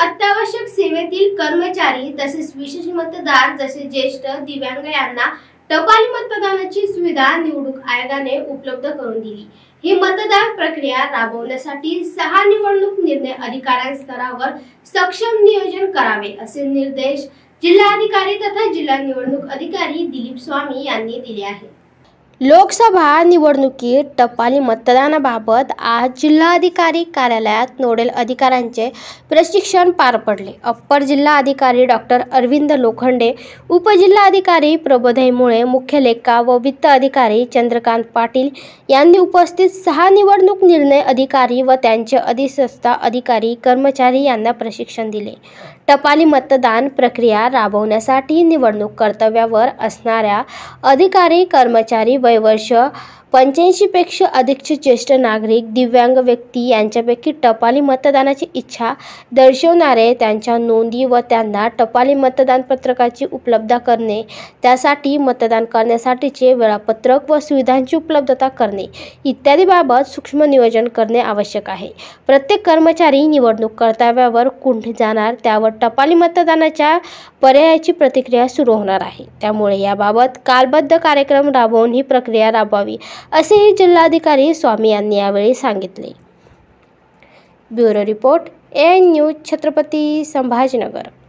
अत्यावश्यक सेवेतील कर्मचारी तसेच विशेष मतदार जसे ज्येष्ठ दिव्यांग यांना टपाली मतदानाची सुविधा निवडणूक आयोगाने उपलब्ध करून दिली। ही मतदान प्रक्रिया राबवण्यासाठी 6 निवडणूक निर्णय अधिकाऱ्यांस्तरावर सक्षम नियोजन करावे असे निर्देश जिल्हाधिकारी तथा जिल्हा निवडणूक अधिकारी दिलीप स्वामी यांनी दिले आहेत। लोकसभा निवडणुकीत टपाली मतदानाबाबत आज जिल्हाधिकारी कार्यालयात नोडल अधिकाऱ्यांचे प्रशिक्षण पार पडले। अप्पर जिल्हाधिकारी डॉक्टर अरविंद लोखंडे, उपजिल्हाधिकारी प्रबोधय मुळे, मुख्य लेखा व वित्त अधिकारी चंद्रकांत पाटील यांनी उपस्थित 6 निवडणूक निर्णय अधिकारी व त्यांचे अधिष्ठाता अधिकारी कर्मचारी यांना प्रशिक्षण दिले। टपाली मतदान प्रक्रिया राबवण्यासाठी निवडणूक कर्तव्यावर असणाऱ्या अधिकारी कर्मचारी वय वर्ष 85 पेक्षा अधिकचे ज्येष्ठ नागरिक, दिव्यांग व्यक्ती यांच्यापैकी टपाली मतदानाची इच्छा दर्शवणारे त्यांच्या नोंदी व त्यांना टपाली मतदान पत्रकाची उपलब्धता करणे, त्यासाठी मतदान करण्यासाठीचे वेळापत्रक व सुविधांची उपलब्धता करणे इत्यादी बाबत सूक्ष्म नियोजन करणे आवश्यक आहे। प्रत्येक कर्मचारी निवडणूक कर्तव्यावर कुठे जाणार त्यावर टपाली मतदानाच्या पर्यायाची प्रतिक्रिया सुरू होणार आहे। त्यामुळे याबाबत कालबद्ध कार्यक्रम राबवून ही प्रक्रिया राबवावी असेही जिल्हाधिकारी स्वामी यांनी यावेळी सांगितले। Bureau report, AN news, Chhatrapati Sambhajinagar.